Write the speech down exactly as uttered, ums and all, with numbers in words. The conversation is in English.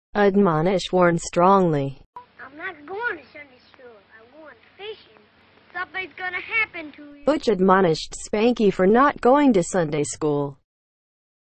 Admonish warned strongly. I'm not going to Sunday school. I'm going fishing. Something's gonna happen to you. Butch admonished Spanky for not going to Sunday school.